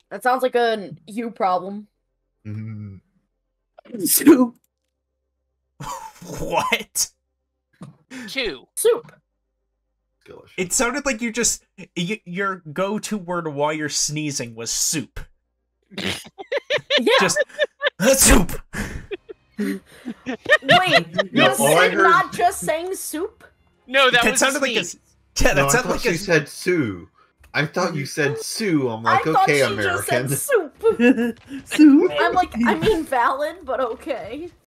That sounds like a you problem. Mm. Soup. What? 2. Soup. Delicious. It sounded like you just your go-to word while you're sneezing was soup. Yeah. Just soup. Wait, No, was all I Sid heard- not just saying soup? No, that That was sounded like a sneeze. yeah. No, That I sounded thought like she a said Sue. I thought you said Sue. I'm like, I thought okay, she just said American. soup. Soup. I'm like, I mean valid, but okay.